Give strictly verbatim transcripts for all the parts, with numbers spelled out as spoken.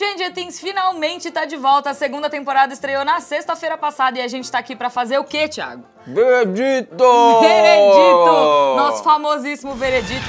Stranger Things finalmente tá de volta. A segunda temporada estreou na sexta-feira passada e a gente tá aqui pra fazer o quê, Thiago? Veredito! Veredito! Nosso famosíssimo veredito.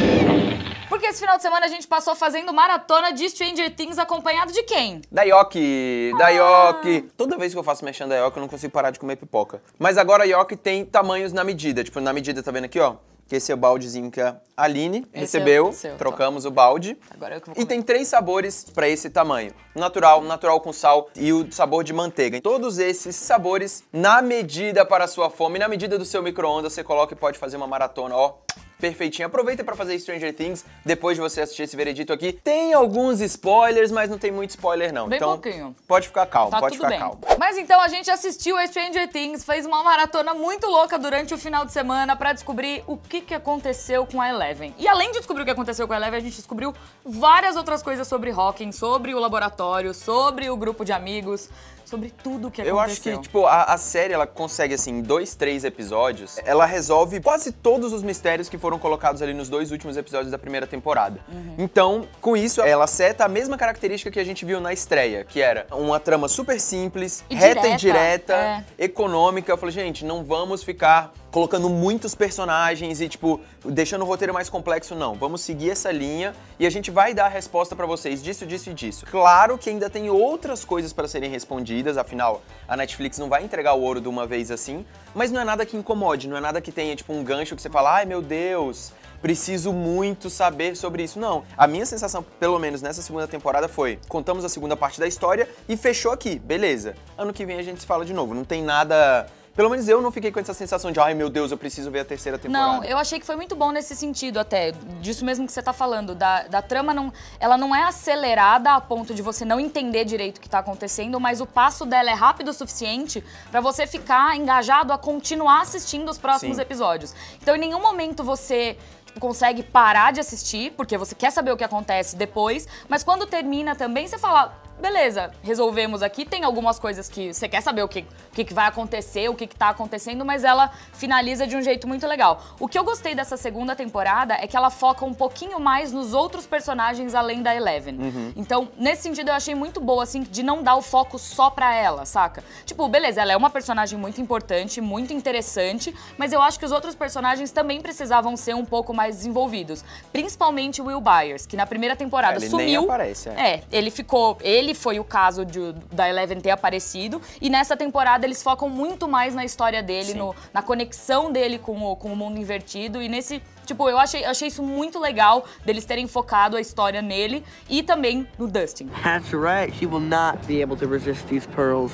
Porque esse final de semana a gente passou fazendo maratona de Stranger Things acompanhado de quem? Da Yoki, da Ah. Yoki. Toda vez que eu faço mexendo da Yoki, eu não consigo parar de comer pipoca. Mas agora a Yoki tem tamanhos na medida. Tipo, na medida, tá vendo aqui, ó? Que esse é o baldezinho que a Aline Esse recebeu. é o seu, trocamos o balde. Agora eu que vou E comer. tem três sabores pra esse tamanho. Natural, natural com sal e o sabor de manteiga. Todos esses sabores na medida para a sua fome, na medida do seu micro-ondas, você coloca e pode fazer uma maratona, ó. Perfeitinho. Aproveita pra fazer Stranger Things depois de você assistir esse veredito aqui. Tem alguns spoilers, mas não tem muito spoiler não. Bem então, pouquinho. pode ficar calmo, Tá pode tudo ficar bem. calmo. Mas então a gente assistiu a Stranger Things, fez uma maratona muito louca durante o final de semana pra descobrir o que, que aconteceu com a Eleven. E além de descobrir o que aconteceu com a Eleven, a gente descobriu várias outras coisas sobre Hawkins, sobre o laboratório, sobre o grupo de amigos, sobre tudo o que Eu acho aconteceu. que, tipo, a, a série, ela consegue, assim, em dois, três episódios, ela resolve quase todos os mistérios que foram colocados ali nos dois últimos episódios da primeira temporada. Uhum. Então, com isso, ela seta a mesma característica que a gente viu na estreia, que era uma trama super simples, E reta direta, e direta, é. econômica. Eu falei, gente, não vamos ficar colocando muitos personagens e, tipo, deixando o roteiro mais complexo, não. Vamos seguir essa linha e a gente vai dar a resposta pra vocês disso, disso e disso. Claro que ainda tem outras coisas pra serem respondidas, afinal, a Netflix não vai entregar o ouro de uma vez assim, mas não é nada que incomode, não é nada que tenha, tipo, um gancho que você fala, ai, meu Deus, preciso muito saber sobre isso. Não, a minha sensação, pelo menos nessa segunda temporada, foi, contamos a segunda parte da história e fechou aqui, beleza. Ano que vem a gente se fala de novo, não tem nada... Pelo menos eu não fiquei com essa sensação de, ai meu Deus, eu preciso ver a terceira temporada. Não, eu achei que foi muito bom nesse sentido até, disso mesmo que você tá falando, da, da trama, não, ela não é acelerada a ponto de você não entender direito o que tá acontecendo, mas o passo dela é rápido o suficiente pra você ficar engajado a continuar assistindo os próximos Sim. episódios. Então em nenhum momento você... consegue parar de assistir, porque você quer saber o que acontece depois, mas quando termina também, você fala, beleza, resolvemos aqui, tem algumas coisas que você quer saber o que, o que, que vai acontecer, o que, que tá acontecendo, mas ela finaliza de um jeito muito legal. O que eu gostei dessa segunda temporada é que ela foca um pouquinho mais nos outros personagens além da Eleven. Uhum. Então, nesse sentido, eu achei muito boa, assim, de não dar o foco só pra ela, saca? Tipo, beleza, ela é uma personagem muito importante, muito interessante, mas eu acho que os outros personagens também precisavam ser um pouco mais mais desenvolvidos. Principalmente o Will Byers, que na primeira temporada É, ele sumiu. nem aparece, é. É, ele ficou... Ele foi o caso de, da Eleven ter aparecido. E nessa temporada eles focam muito mais na história dele, no, na conexão dele com o, com o mundo invertido. E nesse... Tipo, eu achei, achei isso muito legal, deles terem focado a história nele. E também no Dustin. That's right. She will not be able to resist these pearls.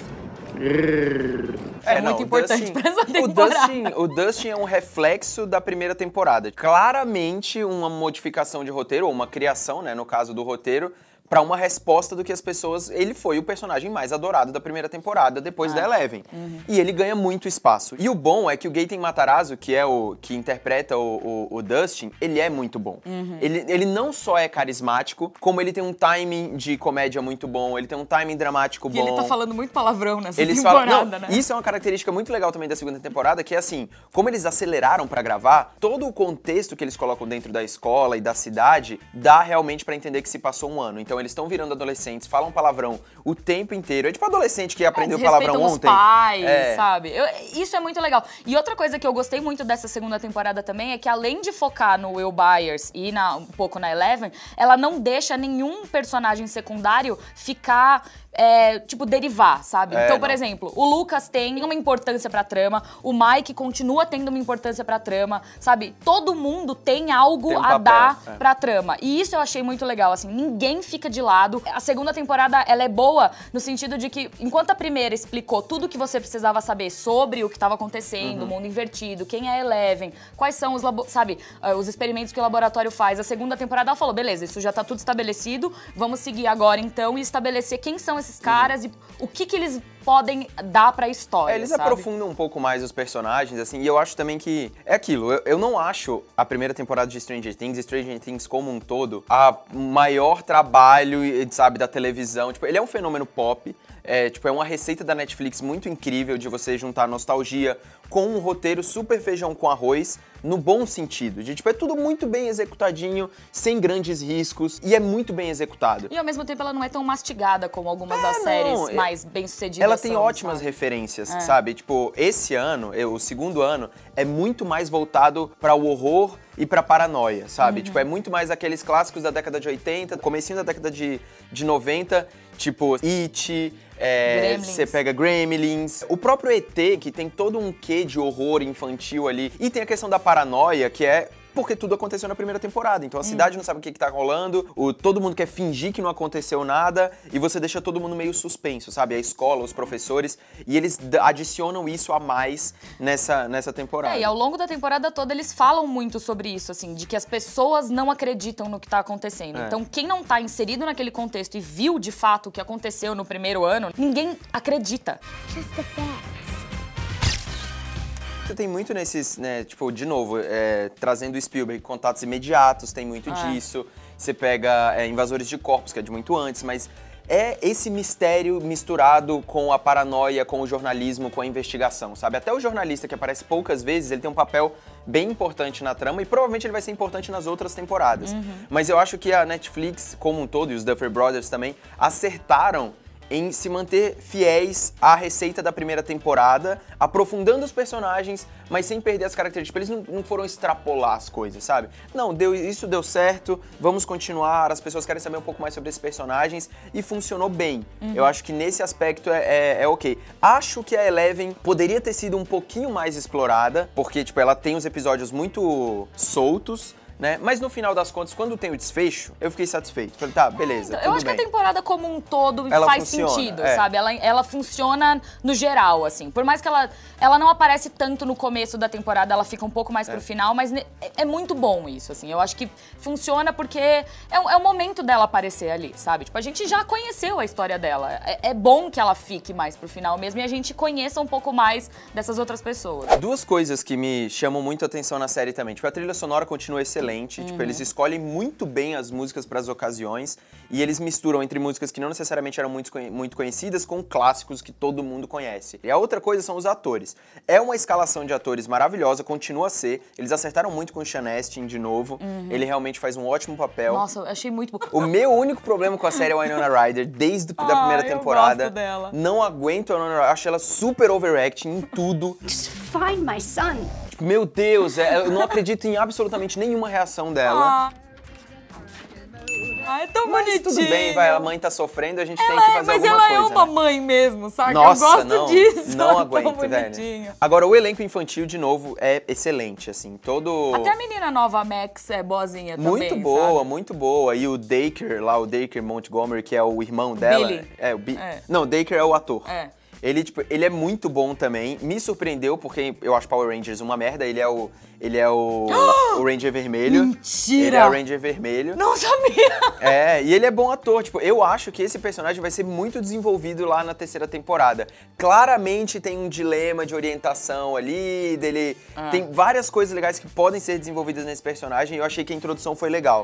É muito o importante Dustin- pra essa o temporada. Dustin, o Dustin é um reflexo da primeira temporada. Claramente uma modificação de roteiro, ou uma criação, né, no caso do roteiro, pra uma resposta do que as pessoas... Ele foi o personagem mais adorado da primeira temporada, depois Ah. da Eleven. Uhum. E ele ganha muito espaço. E o bom é que o Gaten Matarazzo, que é o que interpreta o, o, o Dustin, ele é muito bom. Uhum. Ele, ele não só é carismático, como ele tem um timing de comédia muito bom, ele tem um timing dramático E bom. ele tá falando muito palavrão nessa Eles temporada, falam, não, né? Isso é uma característica muito legal também da segunda temporada, que é assim, como eles aceleraram pra gravar, todo o contexto que eles colocam dentro da escola e da cidade dá realmente pra entender que se passou um ano. Então eles estão virando adolescentes, falam palavrão o tempo inteiro. É tipo adolescente que aprendeu É, palavrão respeitam ontem. os pais, É. sabe? Eu- isso é muito legal. E outra coisa que eu gostei muito dessa segunda temporada também é que além de focar no Will Byers e na- um pouco na Eleven, ela não deixa nenhum personagem secundário ficar... É, tipo, derivar, sabe? É, então, por não. exemplo, o Lucas tem uma importância pra trama, o Mike continua tendo uma importância pra trama, sabe? Todo mundo tem algo Tem um a papel, dar é. pra trama. E isso eu achei muito legal, assim, ninguém fica de lado. A segunda temporada, ela é boa no sentido de que, enquanto a primeira explicou tudo que você precisava saber sobre o que estava acontecendo, o Uhum. mundo invertido, quem é a Eleven, quais são os, labo- sabe, uh, os experimentos que o laboratório faz. A segunda temporada, ela falou, beleza, isso já tá tudo estabelecido, vamos seguir agora então e estabelecer quem são esses caras e o que que eles podem dar pra história, É, eles sabe? aprofundam um pouco mais os personagens, assim, e eu acho também que é aquilo, eu, eu não acho a primeira temporada de Stranger Things, Stranger Things como um todo, a maior trabalho, sabe, da televisão. Tipo, ele é um fenômeno pop, É, tipo, é uma receita da Netflix muito incrível de você juntar nostalgia com um roteiro super feijão com arroz, no bom sentido. De, tipo, é tudo muito bem executadinho, sem grandes riscos, e é muito bem executado. E ao mesmo tempo ela não é tão mastigada como algumas É, das não, séries é- mais bem-sucedidas. Ela tem são, ótimas sabe? referências, É. sabe? Tipo, esse ano, eu- o segundo ano, é muito mais voltado pra o horror e pra paranoia, sabe? Uhum. Tipo, é muito mais aqueles clássicos da década de oitenta, comecinho da década de, de noventa, tipo It, é, Gremlins. você pega Gremlins, o próprio E T, que tem todo um quê de horror infantil ali, e tem a questão da paranoia, que é porque tudo aconteceu na primeira temporada. Então a cidade não sabe o que, que tá rolando, o, todo mundo quer fingir que não aconteceu nada, e você deixa todo mundo meio suspenso, sabe? A escola, os professores, e eles d- adicionam isso a mais nessa, nessa temporada. É, e ao longo da temporada toda eles falam muito sobre isso, assim, de que as pessoas não acreditam no que tá acontecendo. É. Então, quem não tá inserido naquele contexto e viu de fato o que aconteceu no primeiro ano, ninguém acredita. Just the facts. Você tem muito nesses, né, tipo, de novo, é, trazendo Spielberg, Contatos Imediatos, tem muito Ah. disso. Você pega é, Invasores de Corpos, que é de muito antes, mas é esse mistério misturado com a paranoia, com o jornalismo, com a investigação, sabe? Até o jornalista, que aparece poucas vezes, ele tem um papel bem importante na trama e provavelmente ele vai ser importante nas outras temporadas. Mas eu acho que a Netflix, como um todo, e os Duffer Brothers também, acertaram em se manter fiéis à receita da primeira temporada, aprofundando os personagens, mas sem perder as características. Eles não, não foram extrapolar as coisas, sabe? Não, deu, isso deu certo, vamos continuar, as pessoas querem saber um pouco mais sobre esses personagens e funcionou bem. Eu acho que nesse aspecto é, é, é ok. Acho que a Eleven poderia ter sido um pouquinho mais explorada, porque, tipo, ela tem os episódios muito soltos, né? Mas no final das contas, quando tem o desfecho, eu fiquei satisfeito. Falei, tá, beleza, Então, tudo eu acho bem. que a temporada como um todo Ela faz funciona, sentido, é. sabe? Ela, ela funciona no geral, assim. Por mais que ela, ela não aparece tanto no começo da temporada, ela fica um pouco mais pro final, mas ne- é, é muito bom isso, assim. Eu acho que funciona porque é, o- é o momento dela aparecer ali, sabe? Tipo, a gente já conheceu a história dela. É, é bom que ela fique mais pro final mesmo e a gente conheça um pouco mais dessas outras pessoas. Duas coisas que me chamam muito a atenção na série também. Tipo, a trilha sonora continua excelente. Tipo, eles escolhem muito bem as músicas para as ocasiões e eles misturam entre músicas que não necessariamente eram muito, conhe- muito conhecidas com clássicos que todo mundo conhece. E a outra coisa são os atores. É uma escalação de atores maravilhosa, continua a ser. Eles acertaram muito com o Sean Astin de novo. Ele realmente faz um ótimo papel. Nossa, eu achei muito bom. O meu único problema com a série é a Winona Ryder, desde a Ah, primeira eu temporada. gosto dela. Não aguento a Winona Ryder, acho ela super overacting em tudo. Just find my son. Tipo, meu Deus, é- eu não acredito em absolutamente nenhuma reação dela. Ah. Ah, é tão Mas bonitinho. tudo bem, vai, a mãe tá sofrendo, a gente tem Ela que é, fazer mas alguma ela coisa, é uma né? mãe mesmo, sabe? Nossa, eu gosto não, disso. não é tão aguento, velho. bonitinho. Agora, o elenco infantil, de novo, é excelente, assim, todo... Até a menina nova, a Max, é boazinha Muito também, boa, sabe? muito boa. E o Dacre, lá, o Dacre Montgomery, que é o irmão dela. Billy. É, o Bi... É. Não, o Dacre é o ator. É. Ele, tipo, ele é muito bom também. Me surpreendeu, porque eu acho Power Rangers uma merda. Ele é o. Ele é o. o Ranger Vermelho. Mentira! Ele é o Ranger Vermelho. Não sabia! É, e ele é bom ator. Tipo, eu acho que esse personagem vai ser muito desenvolvido lá na terceira temporada. Claramente tem um dilema de orientação ali, dele. Ah. Tem várias coisas legais que podem ser desenvolvidas nesse personagem. E eu achei que a introdução foi legal.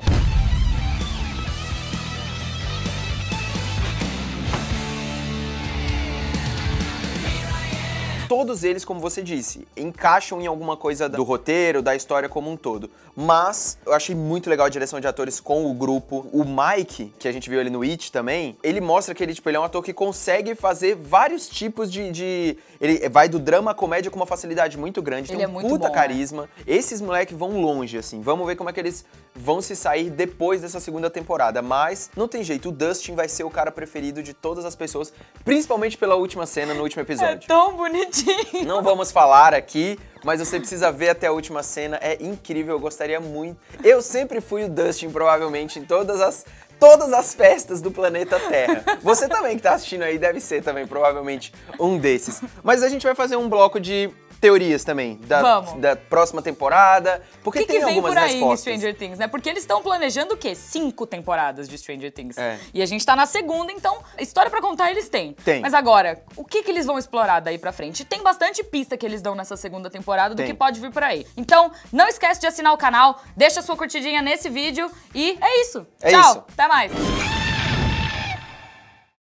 Todos eles, como você disse, encaixam em alguma coisa do roteiro, da história como um todo. Mas eu achei muito legal a direção de atores com o grupo. O Mike, que a gente viu ele no It também, ele mostra que ele, tipo, ele é um ator que consegue fazer vários tipos de... de... Ele vai do drama à comédia com uma facilidade muito grande, Ele tem é um muito puta bom, né? carisma. Esses moleques vão longe, assim. Vamos ver como é que eles vão se sair depois dessa segunda temporada. Mas não tem jeito, o Dustin vai ser o cara preferido de todas as pessoas, principalmente pela última cena no último É episódio. tão bonitinho. Não vamos falar aqui, mas você precisa ver até a última cena. É incrível, eu gostaria muito. Eu sempre fui o Dustin, provavelmente, em todas as, todas as festas do planeta Terra. Você também que tá assistindo aí deve ser também, provavelmente, um desses. Mas a gente vai fazer um bloco de teorias também, da, Vamos. da próxima temporada, porque O que, tem que vem algumas por aí em respostas. Stranger Things, né? Porque eles estão planejando o quê? Cinco temporadas de Stranger Things. É. E a gente tá na segunda, então história pra contar eles têm. Tem. Mas agora, o que que eles vão explorar daí pra frente? Tem bastante pista que eles dão nessa segunda temporada do Tem. que pode vir por aí. Então, não esquece de assinar o canal, deixa sua curtidinha nesse vídeo e é isso. É Tchau, isso. até mais.